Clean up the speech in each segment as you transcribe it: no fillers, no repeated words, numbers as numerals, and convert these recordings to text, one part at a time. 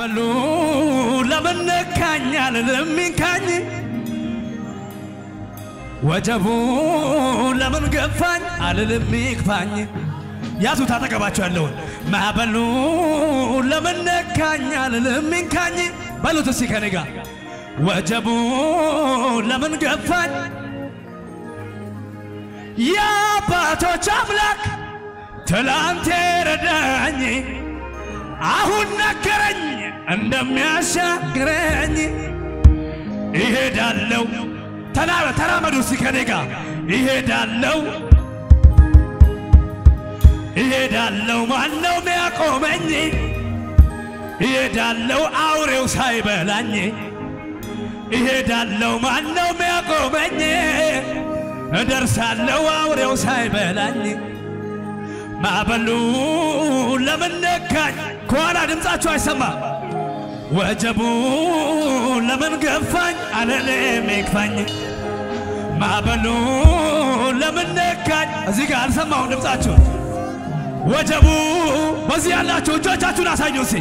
ማበሉ ለምንካኝ አልልምካኝ ወጀቡ ለምን ገፋኝ አልልምክፋኝ ያዙ ታጠቀባቸው ያለው ማበሉ ለምንካኝ አልልምካኝ በሉት እስኪ ከኔ ጋር ወጀቡ ለምን ገፋኝ የአባቶች አምላክ ትላንት ረዳኝ አሁን ነገረኝ እንደሚያሻግረኝ ይሄዳለው ተራመዱ እስኪ ከኔ ጋር ይሄዳለው ማነው የሚያቆመኝ ይሄዳለው አውሬው ሳይበላኝ ይሄዳለው ማነው የሚያቆመኝ እደርሳለው አውሬው ሳይበላኝ ማበሉ ለምን ነካኝ ከኋላ ድምጻችሁ አይሰማ ወጀቡ ለምን ገፋኝ አልልምክፋኝ ማበሉ ለምን ነካኝ እዚህ ጋር አልሰማሁም ድምጻችሁ ወጀቡ በዚህ ያላችሁ እጆቻችሁን አሳዩ እስኪ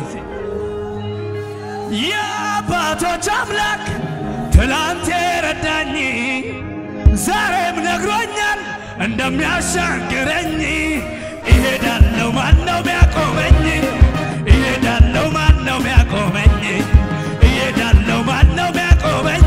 የአባቶች አምላክ ትላንት ረዳኝ ዛሬም ነግሮኛል እንደሚያሻግረኝ ይሄዳለው ማነው የሚያቆመኝ ይሄዳለው ማነው የሚያቆመኝ ይሄዳለው ማነው የሚያቆመኝ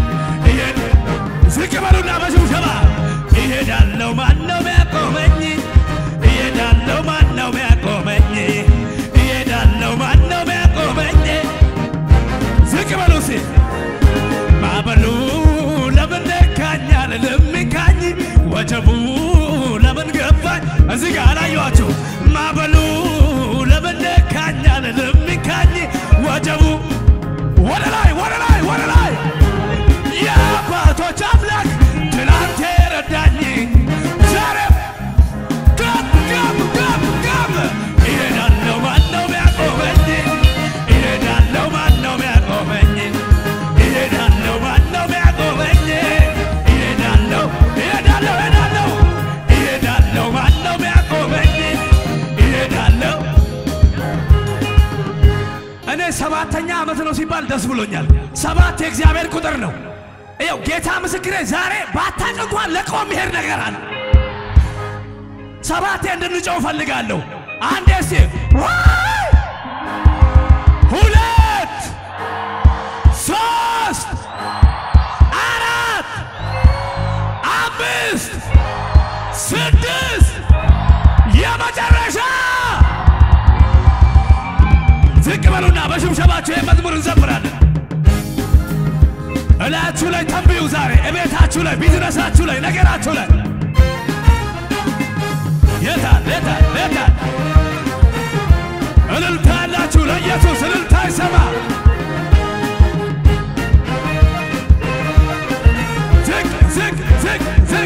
ዝቅ በሉና በሽብሸባ ይሄዳለው ማነው የሚያቆመኝ ይሄዳለው ማነው የሚያቆመኝ ይሄዳለው ማነው የሚያቆመኝ ዝቅ በሉ እስኪ ማበሉ ለምን ነካኝ አልልምካኝ ወጀቡ ለምን ገፋኝ እዚህ ጋር አላየኋችሁ ማበሉ ለምን ነካኝ አልልምካኝ ወጀቡ ወደ ላይ የአባቶች አምላክ ትላንት ረዳኝ ዛሬም ጋብ ይሄዳለው ማነው የሚያቆመኝ ይሄዳለው ማነው የሚያቆመኝ ይሄዳለው ማነው የሚያቆመኝ ይሄዳለው ማነው የሚያቆመኝ ይሄዳለው እኔ 7ኛ ዓመት ነው ሲባል ደስ ብሎኛል 7 የእግዚአብሔር ቁጥር ነው ይኸው ጌታ ምስክሬ ዛሬ ባታውቅ እንኳን ለቆም ይሄድ ነገር አለ 7 እንድንጨው ፈልጋለሁ አንዴ እስኪ 2 3 4 5 6 የመጨረሻ ዝቅ በሉና በሽብሸባችሁ የመዝሙር እንዘምራለን እላችሁ ላይ ተንብዩ ዛሬ እቤታችሁ ላይ ቢዝነሳችሁ ላይ ነገራችሁ ላይ የታል እልልታ ያላችሁ ለኢየሱስ እልልታ ይሰማ ዝቅ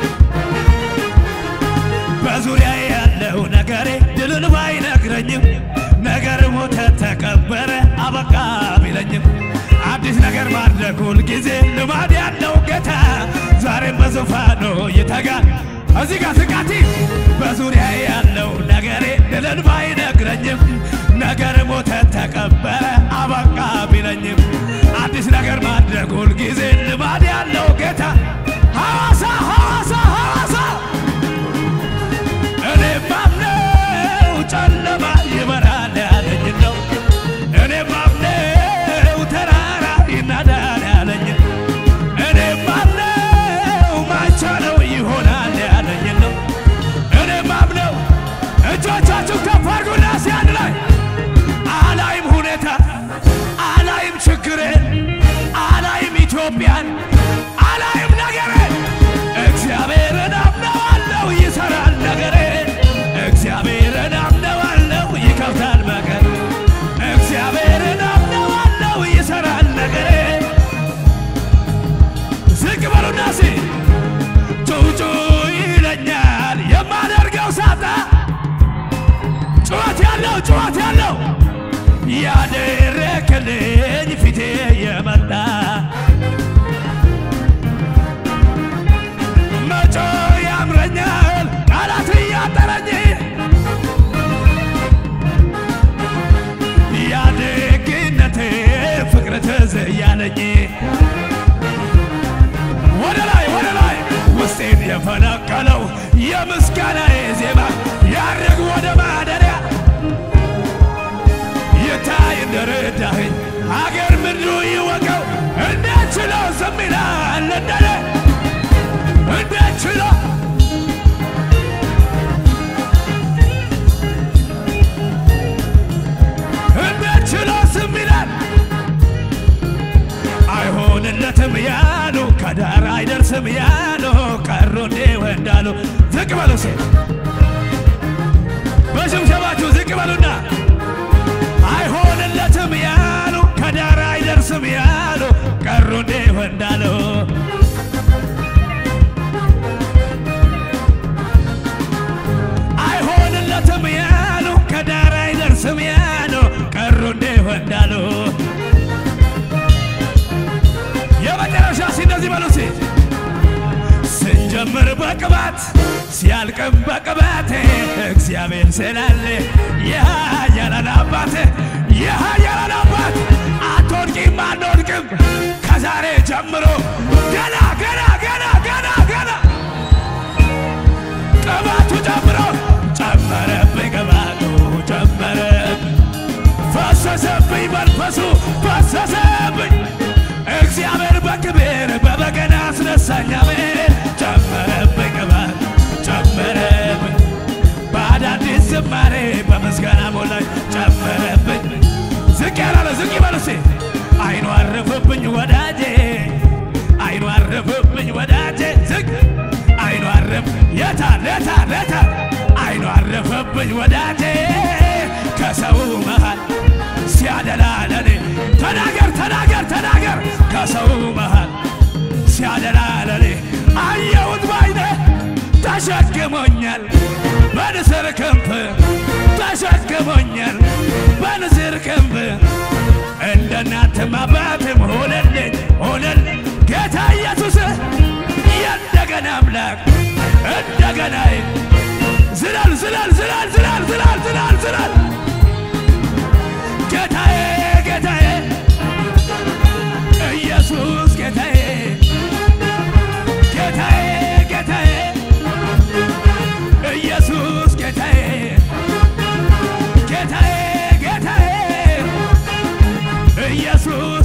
በዙሪያ ያለው ነገሬ ድልን ባይነግረኝም ነገር ሞተ ተቀበረ አበቃ ቢለኝም አዲስ ነገር ማድረግ ሁል ጊዜ ልማድ ያለው ጌታ ዛሬም በዙፋኑ ይተጋል እዚህ ጋር ስቃቲ በዙሪያ ያለው ነገሬ ድልን ባይነግረኝም ነገር ሞተ ተቀበረ አበቃ ቢለኝም አዲስ ነገር ማድረግ ሁል ጊዜ ልማድ ያለው ጌታ ሐዋሳ እኔ ማምነው ጨለማ ይበራል ያለኝ ነው እኔ ማምነው ተራራ ይናዳል ያለኝ እኔ ማምነው ማይቻለው ይሆናል ያለኝ ነው እኔ ማምነው እጆቻችሁ ከፍ አድርጉና ሲያድ ላይ አላይም ሁኔታ አላይም ችግሬን አላይም ኢትዮጵያን አላይም ነገሬን እግዚአብሔርን አምነዋለሁ ይሰራል ነገሬን እግዚአብሔርን አምነዋለሁ ይከፍታል መቀር እግዚአብሔርን አምነዋለሁ ይሰራል ነገሬን ዝቅ በሉና እስኪ ጩጩ ይለኛል የማደርገው ሳጣ ጩኸት ያለው ያደረክልኝ ፊቴ የመጣ አይደርስም ያሉ ቀሩ እንዲሁ እንዳሉ ዝቅ በሉ ሴ በሽብሸባችሁ ዝቅ በሉና አይሆንለትም ያሉ ከዳር አይደርስም ያሉ ቀሩ እንዲሁ እንዳሉ አይሆንለትም ያሉ ከዳር አይደርስም ያሉ ቀሩ እንዲሁ እንዳሉ የመጨረሻ ሲነዚህ በሉ ሲ ስንጀምር በቅባት ሲያልቅም በቅባቴ እግዚአብሔር ስላለ የኃያላን አባት የኃያላን አባት አትወድቂም አንወድቅም ከዛሬ ጀምሮ ገና ገና ገና ገና ገና ቅባቱ ጨምሮ ጨመረብኝ ቅባቱ ጨመረብኝ ፈሰሰብኝ መንፈሱ ፈሰሰብኝ እግዚአብሔር በክብር በበገና አስነሳኝ አሜን ጨመረብኝ ቅባት ጨመረብኝ በአዳዲስ ዝማሬ በምስጋና ሞላኝ ጨመረብኝ ዝቅ ያላለ ዝቅ ይበልሴ አይኑ አረፈብኝ ወዳጄ አይኑ አረፈብኝ ወዳጄ ዝቅ አይኑ አረፍ የታል የታል የታል አይኑ አረፈብኝ ወዳጄ ከሰው መሃል ሲያደላ ለኔ ተናገር ተናገር ተናገር ከሰው መሃል ሲያደላ ለኔ አየሁት ባይኔ ተሸክሞኛል በንስር ክንፍ ተሸክሞኛል በንስር ክንፍ እንደ እናትም አባትም ሆነልኝ ሆነልኝ ጌታ ኢየሱስ የእንደገና አምላክ እንደገና ዝላል ዝላል ዝላል ዝላል ዝላል ዝላል ዝላል ጌታዬ ጌታዬ ኢየሱስ ጌታዬ ጌታዬ ጌታዬ ኢየሱስ ጌታዬ ጌታዬ ጌታዬ ኢየሱስ